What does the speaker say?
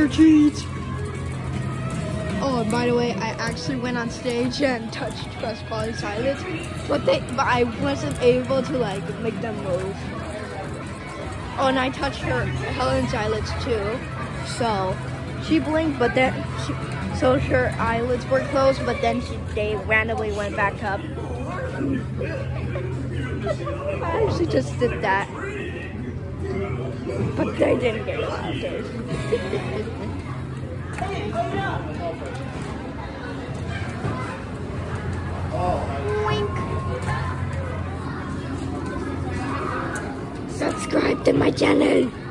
treat. Oh, and by the way, I actually went on stage and touched Trust Polly's eyelids, but I wasn't able to like make them move. Oh, and I touched Helen's eyelids too. So she blinked, but then so her eyelids were closed, but then they randomly went back up. I actually just did that, but they didn't get louder. Wink. Subscribe to my channel.